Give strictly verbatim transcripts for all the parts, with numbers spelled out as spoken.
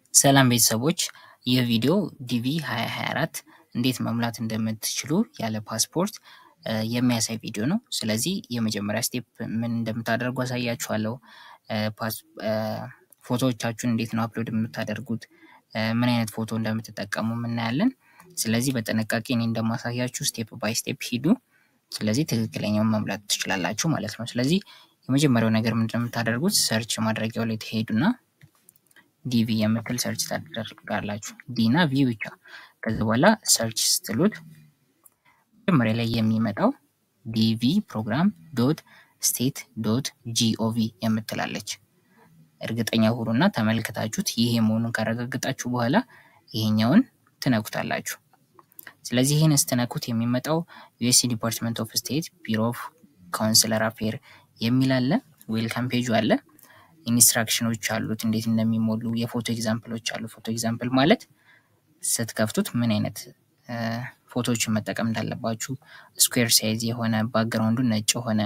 ሰላም ቤተሰቦች ይህ ቪዲዮ ዲቪ twenty twenty-four እንዴት መሙላት እንደምትችሉ ያለ ፓስፖርት የሚያሳይ ቪዲዮ ነው። ስለዚህ የመጀመሪያ ስቴፕ ምን እንደምታደርጉ አሳያችኋለሁ። ፓስ ፎቶዎቻችሁን እንዴት ነው አፕሎድ የምታደርጉት፣ ምን አይነት ፎቶ እንደምትጠቀሙ እናያለን። ስለዚህ በጥንቃቄ እኔ እንደማሳያችሁ ስቴፕ ባይ ስቴፕ ሂዱ። ስለዚህ ትክክለኛውን መሙላት ትችላላችሁ ማለት ነው። ስለዚህ የመጀመሪያው ነገር ምንድነው የምታደርጉት፣ ሰርች ማድረጊያው ላይ ትሄዱና ዲቪ የምትል ሰርች ታደርጋላችሁ። ዲና ቪ ብቻ። ከዛ በኋላ ሰርች ስትሉት መጀመሪያ ላይ የሚመጣው ዲቪ ፕሮግራም ዶት ስቴት ዶት ጂኦቪ የምትላለች። እርግጠኛ ሁኑና ተመልክታችሁት ይሄ መሆኑን ካረጋገጣችሁ በኋላ ይሄኛውን ትነኩታላችሁ። ስለዚህ ይሄን ስትነኩት የሚመጣው ዩኤስ ዲፓርትመንት ኦፍ ስቴት ቢሮ ኦፍ ካውንስለር አፌር የሚል አለ። ዌልካም ፔጁ አለ። ኢንስትራክሽኖች አሉት እንዴት እንደሚሞሉ፣ የፎቶ ኤግዛምፕሎች አሉ። ፎቶ ኤግዛምፕል ማለት ስትከፍቱት ምን አይነት ፎቶዎችን መጠቀም እንዳለባችሁ፣ ስኩዌር ሳይዝ የሆነ ባክግራውንዱ ነጭ ሆነ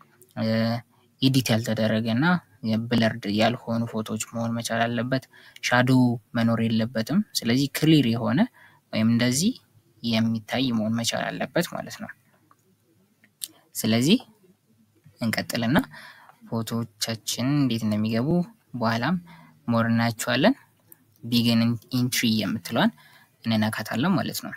ኤዲት ያልተደረገና የብለርድ ያልሆኑ ፎቶዎች መሆን መቻል አለበት። ሻዶ መኖር የለበትም። ስለዚህ ክሊር የሆነ ወይም እንደዚህ የሚታይ መሆን መቻል አለበት ማለት ነው። ስለዚህ እንቀጥልና ፎቶዎቻችን እንዴት እንደሚገቡ በኋላም ሞር እናያቸዋለን። ቢጊን ኢንትሪ የምትለዋን እንነካታለን ማለት ነው።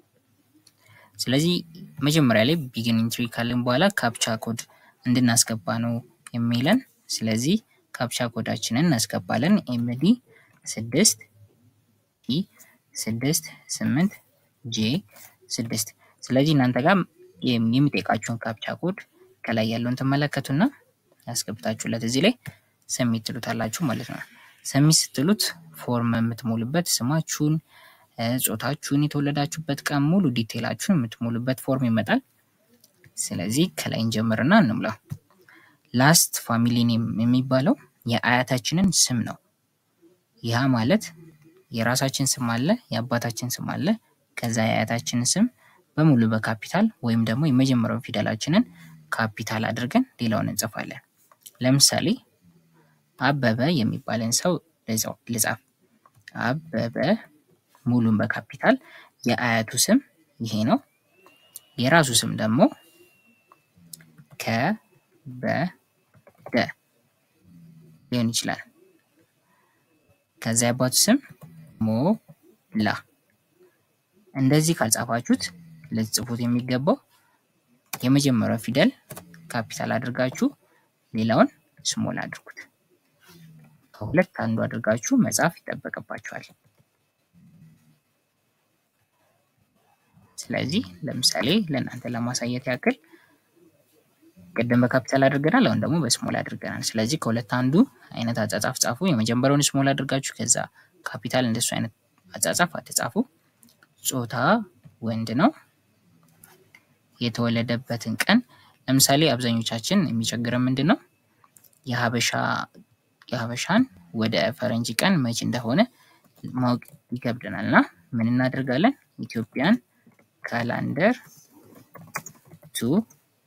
ስለዚህ መጀመሪያ ላይ ቢጊን ኢንትሪ ካልን በኋላ ካፕቻ ኮድ እንድናስገባ ነው የሚለን። ስለዚህ ካፕቻ ኮዳችንን እናስገባለን። ኤምዲ six ኢ six eight ጄ six። ስለዚህ እናንተ ጋር የሚጠይቃችሁን ካፕቻ ኮድ ከላይ ያለውን ተመለከቱና ያስገብታችሁለት እዚህ ላይ ሰሚት ትሉታላችሁ ማለት ነው። ሰሚት ስትሉት ፎርም የምትሞሉበት ስማችሁን፣ ጾታችሁን፣ የተወለዳችሁበት ቀን ሙሉ ዲቴይላችሁን የምትሞሉበት ፎርም ይመጣል። ስለዚህ ከላይ እንጀምርና እንሙላ። ላስት ፋሚሊ ኔም የሚባለው የአያታችንን ስም ነው። ያ ማለት የራሳችን ስም አለ፣ የአባታችን ስም አለ። ከዛ የአያታችንን ስም በሙሉ በካፒታል ወይም ደግሞ የመጀመሪያው ፊደላችንን ካፒታል አድርገን ሌላውን እንጽፋለን። ለምሳሌ አበበ የሚባልን ሰው ልጻፍ። አበበ ሙሉን በካፒታል፣ የአያቱ ስም ይሄ ነው። የራሱ ስም ደግሞ ከበደ ሊሆን ይችላል። ከዛ የአባቱ ስም ሞላ። እንደዚህ ካልጻፋችሁት ለጽፉት የሚገባው የመጀመሪያው ፊደል ካፒታል አድርጋችሁ ሌላውን ስሞል አድርጉት። ከሁለት አንዱ አድርጋችሁ መጻፍ ይጠበቅባችኋል። ስለዚህ ለምሳሌ ለእናንተ ለማሳየት ያክል ቀደም በካፒታል አድርገናል፣ አሁን ደግሞ በስሞል አድርገናል። ስለዚህ ከሁለት አንዱ አይነት አጻጻፍ ጻፉ። የመጀመሪያውን ስሞል አድርጋችሁ ከዛ ካፒታል እንደሱ አይነት አጻጻፍ አትጻፉ። ጾታ ወንድ ነው። የተወለደበትን ቀን ለምሳሌ አብዛኞቻችን የሚቸግረን ምንድነው የሐበሻ የሐበሻን ወደ ፈረንጅ ቀን መቼ እንደሆነ ማወቅ ይከብደናልና ምን እናደርጋለን? ኢትዮጵያን ካላንደር ቱ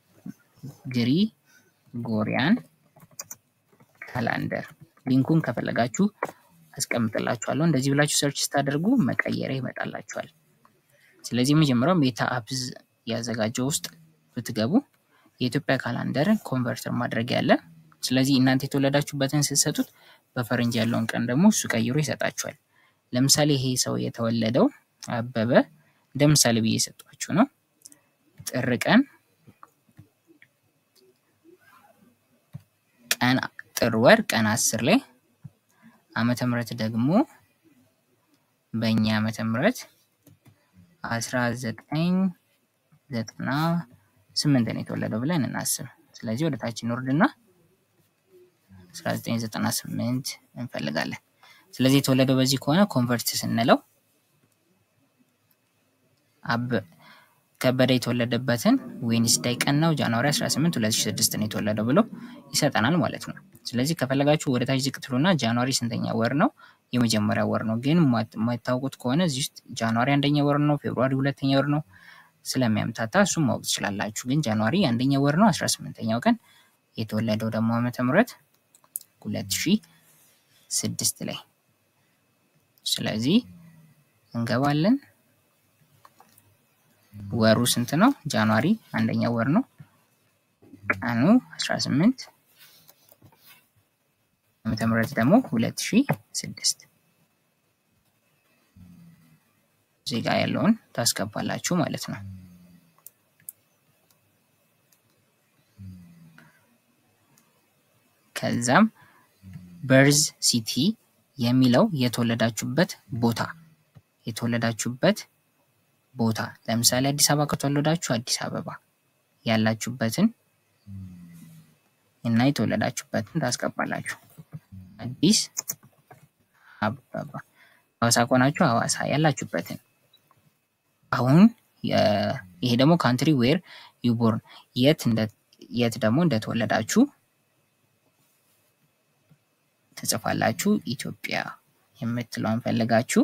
ግሪጎሪያን ካላንደር። ሊንኩን ከፈለጋችሁ አስቀምጥላችኋለሁ። እንደዚህ ብላችሁ ሰርች ስታደርጉ መቀየሪያ ይመጣላችኋል። ስለዚህ መጀመሪያው ሜታ አፕስ ያዘጋጀው ውስጥ ብትገቡ የኢትዮጵያ ካላንደርን ኮንቨርተር ማድረግ ያለ። ስለዚህ እናንተ የተወለዳችሁበትን ስትሰጡት በፈረንጅ ያለውን ቀን ደግሞ እሱ ቀይሮ ይሰጣችኋል። ለምሳሌ ይሄ ሰው የተወለደው አበበ እንደምሳሌ ብዬ ሰጣችሁ ነው ጥር ቀን ቀን ጥር ወር ቀን አስር ላይ ዓመተ ምህረት ደግሞ በእኛ ዓመተ ምህረት አስራ ዘጠኝ ዘጠና ስምንት ነው የተወለደው ብለን እናስብ። ስለዚህ ወደ ታች እንወርድና አስራ ዘጠኝ ዘጠና ስምንት እንፈልጋለን። ስለዚህ የተወለደው በዚህ ከሆነ ኮንቨርት ስንለው አብ ከበደ የተወለደበትን ዌድነስዴይ ቀን ነው ጃንዋሪ አስራ ስምንት ሁለት ሺህ ስድስት ነው የተወለደው ብሎ ይሰጠናል ማለት ነው። ስለዚህ ከፈለጋችሁ ወደ ታች ዝቅ ትሉና ጃንዋሪ ስንተኛ ወር ነው? የመጀመሪያ ወር ነው። ግን የማይታወቁት ከሆነ እዚህ ውስጥ ጃንዋሪ አንደኛ ወር ነው፣ ፌብሩዋሪ ሁለተኛ ወር ነው ስለሚያምታታ እሱም ማወቅ ትችላላችሁ። ግን ጃንዋሪ አንደኛ ወር ነው አስራ ስምንተኛው ቀን፣ የተወለደው ደግሞ ዓመተ ምህረት ሁለት ሺህ ስድስት ላይ ስለዚህ እንገባለን ወሩ ስንት ነው ጃንዋሪ አንደኛ ወር ነው ቀኑ አስራ ስምንት ዓመተ ምህረት ደግሞ ሁለት ሺህ ስድስት እዚህ ጋር ያለውን ታስገባላችሁ ማለት ነው ከዛም በርዝ ሲቲ የሚለው የተወለዳችሁበት ቦታ የተወለዳችሁበት ቦታ ለምሳሌ አዲስ አበባ ከተወለዳችሁ አዲስ አበባ ያላችሁበትን እና የተወለዳችሁበትን ታስገባላችሁ አዲስ አበባ ሐዋሳ ከሆናችሁ ሐዋሳ ያላችሁበትን አሁን ይሄ ደግሞ ካንትሪ ዌር ዩ ቦርን የት እንደ የት ደግሞ እንደተወለዳችሁ ተጽፋላችሁ ኢትዮጵያ የምትለውን ፈልጋችሁ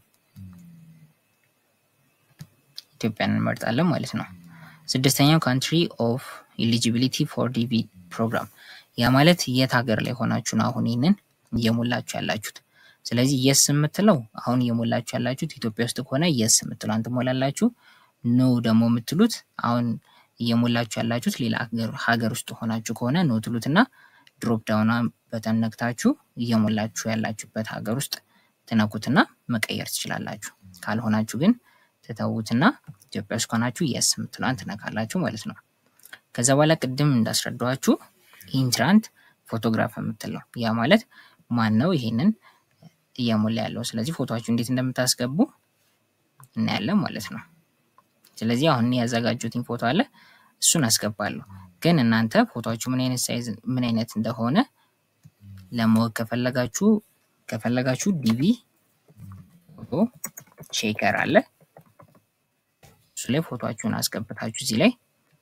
ኢትዮጵያን እንመርጣለን ማለት ነው ስድስተኛው ካንትሪ ኦፍ ኤሊጂቢሊቲ ፎር ዲቪ ፕሮግራም ያ ማለት የት ሀገር ላይ ሆናችሁ ነው አሁን ይሄንን እየሞላችሁ ያላችሁት ስለዚህ yes የምትለው አሁን እየሞላችሁ ያላችሁት ኢትዮጵያ ውስጥ ከሆነ yes የምትለው አንተ ሞላላችሁ no ደግሞ የምትሉት አሁን እየሞላችሁ ያላችሁት ሌላ ሀገር ሀገር ውስጥ ሆናችሁ ከሆነ no ትሉትና ድሮፕ ዳውን በተን ነክታችሁ እየሞላችሁ ያላችሁበት ሀገር ውስጥ ተነኩትና መቀየር ትችላላችሁ ካልሆናችሁ ግን ተታውትና ኢትዮጵያ ውስጥ ከሆናችሁ yes የምትለው አንተ ነካላችሁ ማለት ነው ከዛ በኋላ ቅድም እንዳስረዳዋችሁ ኢንትራንት ፎቶግራፍ የምትለው ያ ማለት ማን ነው ይሄንን እየሞላ ያለው ስለዚህ ፎቶአችሁ እንዴት እንደምታስገቡ እናያለን ማለት ነው ስለዚህ አሁን ያዘጋጁትኝ ፎቶ አለ እሱን አስገባለሁ ግን እናንተ ፎቶአችሁ ምን አይነት ሳይዝ ምን አይነት እንደሆነ ለማወቅ ከፈለጋችሁ ከፈለጋችሁ ዲቪ ፎቶ ቼከር አለ እሱ ላይ ፎቶአችሁን አስገብታችሁ እዚህ ላይ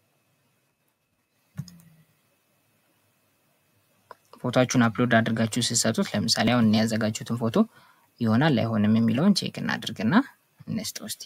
ፎቶአችሁን አፕሎድ አድርጋችሁ ሲሰጡት ለምሳሌ አሁን እኔ ያዘጋጁትን ፎቶ ይሆናል አይሆንም የሚለውን ቼክ እናድርግና እንስጠው እስቲ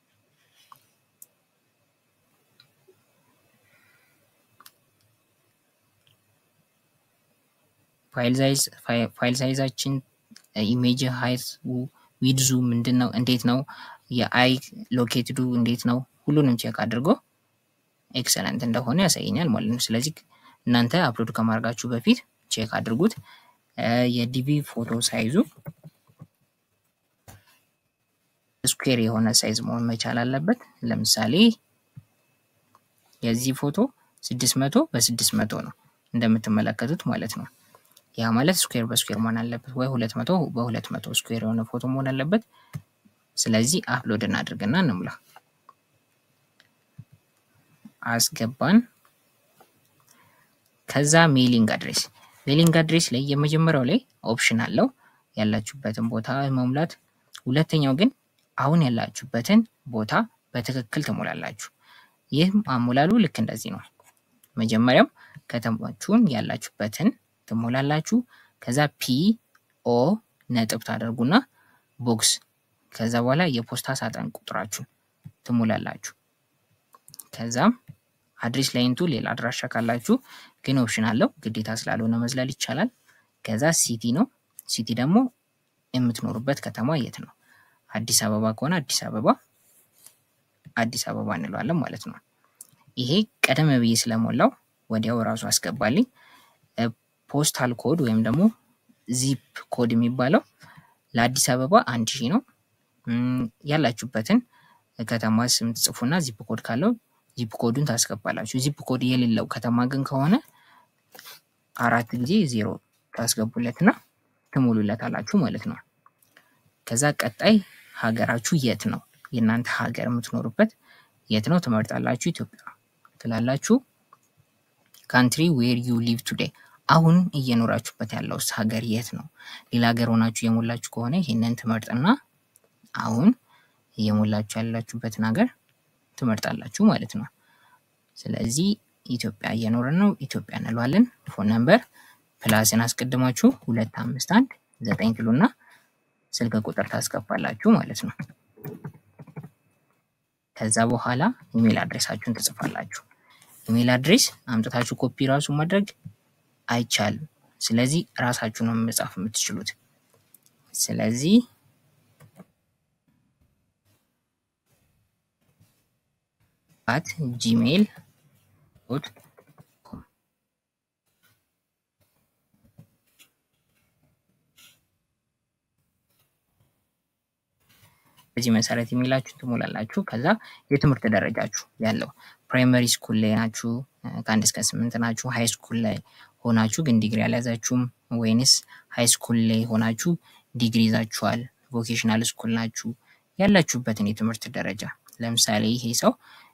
ፋይል ሳይዝ ፋይል ሳይዛችን ኢሜጅ ሃይት ዊድዙ ምንድነው እንዴት ነው የአይ ሎኬትዱ እንዴት ነው ሁሉንም ቼክ አድርጎ ኤክሰለንት እንደሆነ ያሳየኛል ማለት ነው ስለዚህ እናንተ አፕሎድ ከማድረጋችሁ በፊት ቼክ አድርጉት የዲቪ ፎቶ ሳይዙ ስኩዌር የሆነ ሳይዝ መሆን መቻል አለበት ለምሳሌ የዚህ ፎቶ ስድስት መቶ በስድስት መቶ ነው እንደምትመለከቱት ማለት ነው ያ ማለት ስኩዌር በስኩዌር መሆን አለበት ወይ ሁለት መቶ በሁለት መቶ ስኩዌር የሆነ ፎቶ መሆን አለበት ስለዚህ አፕሎድ እናድርግና እንሙላ አስገባን ከዛ ሜሊንግ አድሬስ ሜሊንግ አድሬስ ላይ የመጀመሪያው ላይ ኦፕሽን አለው ያላችሁበትን ቦታ መሙላት ሁለተኛው ግን አሁን ያላችሁበትን ቦታ በትክክል ተሞላላችሁ ይህም አሞላሉ ልክ እንደዚህ ነው መጀመሪያው ከተማችሁን ያላችሁበትን ተሞላላችሁ ከዛ ፒ ኦ ነጥብ ታደርጉና ቦክስ ከዛ በኋላ የፖስታ ሳጥን ቁጥራችሁ ተሞላላችሁ ከዛም አድሬስ ላይንቱ ሌላ አድራሻ ካላችሁ ግን ኦፕሽን አለው ግዴታ ስላልሆነ መዝለል ይቻላል ከዛ ሲቲ ነው ሲቲ ደግሞ የምትኖሩበት ከተማ የት ነው አዲስ አበባ ከሆነ አዲስ አበባ አዲስ አበባ እንለዋለን ማለት ነው ይሄ ቀደም ብዬ ስለሞላው ወዲያው ራሱ አስገባልኝ ፖስታል ኮድ ወይም ደግሞ ዚፕ ኮድ የሚባለው ለአዲስ አበባ አንድ ሺህ ነው ያላችሁበትን ከተማ ስም ጽፉና ዚፕ ኮድ ካለው ዚፕ ኮዱን ታስገባላችሁ ዚፕ ኮድ የሌለው ከተማ ግን ከሆነ አራት ጊዜ ዜሮ ታስገቡለትና ትሞሉለታላችሁ ማለት ነው ከዛ ቀጣይ ሀገራችሁ የት ነው የናንተ ሀገር የምትኖሩበት የት ነው ትመርጣላችሁ ኢትዮጵያ ትላላችሁ country where you live today አሁን እየኖራችሁበት ያለው ሀገር የት ነው ሌላ ሀገር ሆናችሁ የሞላችሁ ከሆነ ይሄንን ትመርጥና አሁን እየሞላችሁ ያላችሁበትን ሀገር ትመርጣላችሁ ማለት ነው ስለዚህ ኢትዮጵያ እየኖርን ነው ኢትዮጵያ እንለዋለን ፎን ነምበር ፕላስን አስቀድማችሁ ሁለት አምስት አንድ ዘጠኝ ትሉና ስልክ ቁጥር ታስገባላችሁ ማለት ነው ከዛ በኋላ ኢሜል አድሬሳችሁን ትጽፋላችሁ ኢሜል አድሬስ አምጥታችሁ ኮፒ ራሱ ማድረግ አይቻልም ስለዚህ ራሳችሁ ነው መጻፍ የምትችሉት ስለዚህ at gmail dot com በዚህ መሰረት ኢሜላችሁ ትሞላላችሁ ከዛ የትምህርት ደረጃችሁ ያለው ፕራይመሪ ስኩል ላይ ናችሁ ከአንድ እስከ ስምንት ናችሁ ሃይ ስኩል ላይ ሆናችሁ ግን ዲግሪ ያላዛችሁም ወይንስ ሃይ ስኩል ላይ ሆናችሁ ዲግሪ ይዛችኋል ቮኬሽናል ስኩል ናችሁ ያላችሁበትን የትምህርት ደረጃ ለምሳሌ ይሄ ሰው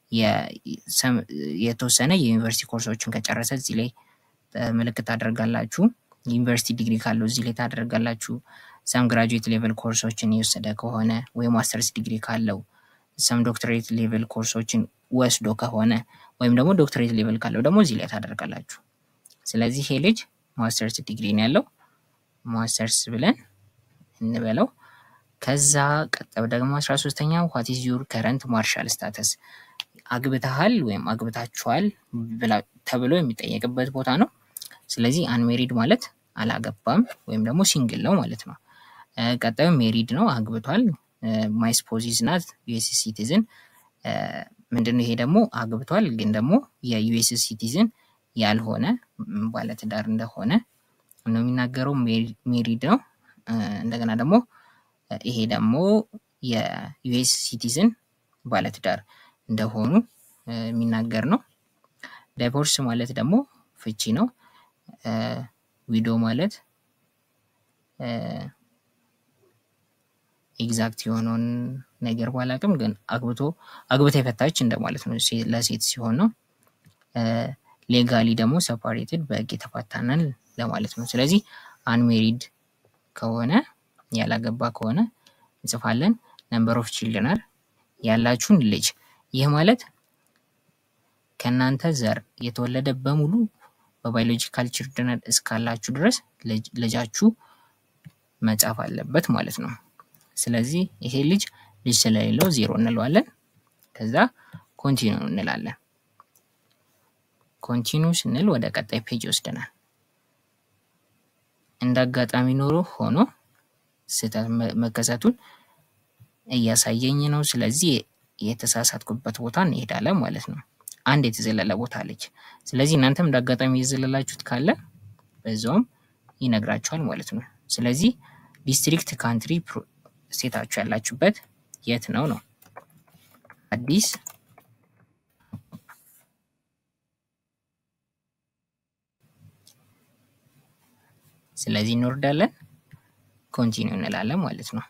የተወሰነ የዩኒቨርሲቲ ኮርሶችን ከጨረሰ እዚህ ላይ ምልክት አደርጋላችሁ ዩኒቨርሲቲ ዲግሪ ካለው እዚህ ላይ ታደርጋላችሁ some graduate level ኮርሶችን ይወሰደ ከሆነ ወይ ማስተርስ ዲግሪ ካለው some doctorate level ኮርሶችን ወስዶ ከሆነ ወይም ደግሞ ዶክተሬት ሌቨል ካለው ደግሞ እዚህ ላይ ታደርጋላችሁ ስለዚህ ይሄ ልጅ ማስተርስ ዲግሪ ነው ያለው ማስተርስ ብለን እንበለው ከዛ ቀጣው ደግሞ አስራ ሶስተኛው what is your current marital status አግብተሃል ወይም አግብታችኋል ተብሎ የሚጠየቅበት ቦታ ነው ስለዚህ unmarried ማለት አላገባም ወይም ደግሞ ሲንግል ነው ማለት ነው ቀጣዩ ሜሪድ ነው አግብቷል my spouse is not U S citizen ምንድነው ይሄ ደግሞ አግብቷል ግን ደግሞ የዩኤስ ሲቲዝን ያልሆነ ባለትዳር እንደሆነ ነው የሚናገረው ሜሪድ ነው እንደገና ደግሞ ይሄ ደግሞ የዩኤስ ሲቲዝን ባለትዳር እንደሆኑ የሚናገር ነው ዳይቮርስ ማለት ደግሞ ፍቺ ነው ዊዶ ማለት ኤግዛክት የሆነውን ነገር ባላቅም ግን አግብቶ አግብታ የፈታች እንደማለት ነው ለሴት ሲሆን ነው ሌጋሊ ደግሞ separated በህግ የተፋታናል ለማለት ነው ስለዚህ unmarried ከሆነ ያላገባ ከሆነ እንጽፋለን number of children ያላችሁን ልጅ ይሄ ማለት ከናንተ ዘር የተወለደ በሙሉ በባዮሎጂካል children እስካላችሁ ድረስ ልጃችሁ መጻፍ አለበት ማለት ነው ስለዚህ ይሄ ልጅ ልጅ ስለሌለው ዜሮ እንለዋለን ከዛ ኮንቲኒው እንላለን ኮንቲኒው ስንል ወደ ቀጣይ ፔጅ ወስደናል እንዳጋጣሚ ኖሮ ሆኖ ስህተት መከሰቱን እያሳየኝ ነው ስለዚህ የተሳሳትኩበት ቦታ እንሄዳለን ማለት ነው አንድ የተዘለለ ቦታ አለች ስለዚህ እናንተም እንዳጋጣሚ ይዘለላችሁት ካለ በዛውም ይነግራችኋል ማለት ነው ስለዚህ ዲስትሪክት ካንትሪ ስቴታችሁ ያላችሁበት የት ነው ነው አዲስ ስለዚህ እንወርዳለን ኮንቲኒው እንላለን ማለት ነው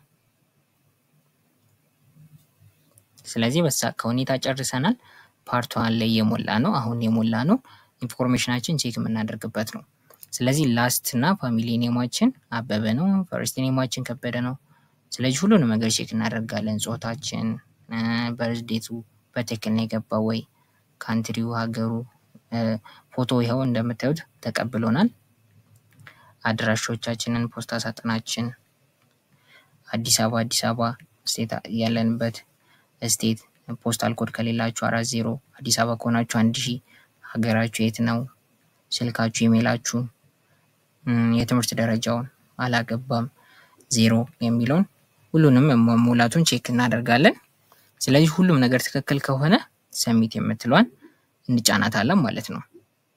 ስለዚህ በሳካ ሁኔታ ጨርሰናል ፓርት ዋን ላይ የሞላ ነው አሁን የሞላ ነው ኢንፎርሜሽናችን ቼክ የምናደርግበት ነው ስለዚህ ላስት እና ፋሚሊ ኔማችን አበበ ነው ፈርስት ኔማችን ከበደ ነው ስለዚህ ሁሉንም ነገር ቼክ እናደርጋለን ጾታችን በርዝዴቱ በትክክል ነው የገባው ወይ ካንትሪው ሀገሩ ፎቶ ይሄው እንደምታዩት ተቀብሎናል አድራሻዎቻችንን ፖስታ ሳጥናችን አዲስ አበባ አዲስ አበባ ስቴት ያለንበት ስቴት ፖስታል ኮድ ከሌላችሁ አራት ዜሮ አዲስ አበባ ከሆናችሁ አንድ ሺህ ሀገራችሁ የት ነው ስልካችሁ ኢሜላችሁ የትምህርት ደረጃውን አላገባም ዜሮ የሚለውን ሁሉንም መሙላቱን ቼክ እናደርጋለን ስለዚህ ሁሉም ነገር ትክክል ከሆነ ሰሚት የምትሏን እንጫናታለን ማለት ነው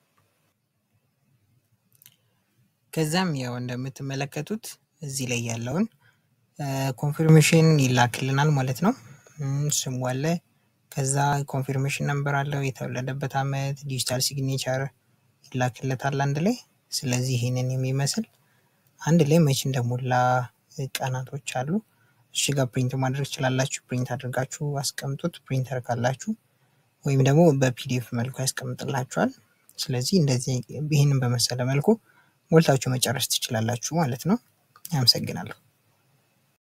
ከዛም ያው እንደምትመለከቱት እዚህ ላይ ያለውን ኮንፊርሜሽን ይላክልናል ማለት ነው ስሙ አለ ከዛ ኮንፊርሜሽን ነምበር አለው የተወለደበት አመት ዲጂታል ሲግኔቸር ይላክለታል አንድ ላይ ስለዚህ ይሄንን የሚመስል አንድ ላይ መች እንደሞላ ቀናቶች አሉ እሺ ጋር ፕሪንት ማድረግ ይችላልላችሁ ፕሪንት አድርጋችሁ አስቀምጡት ፕሪንተር ካላችሁ ወይም ደግሞ በፒዲኤፍ መልኩ ያስቀምጥላችኋል ስለዚህ እንደዚህ ይሄንን በመሰለ መልኩ ሞልታችሁ መጨረስ ትችላላችሁ ማለት ነው አመሰግናለሁ